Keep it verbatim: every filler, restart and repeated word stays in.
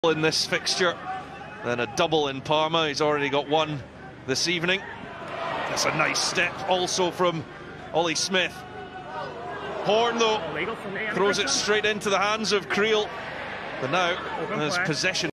in this fixture, then a double in Parma. He's already got one this evening. That's a nice step also from Ollie Smith. Horn though throws it straight into the hands of Creel, but now has possession.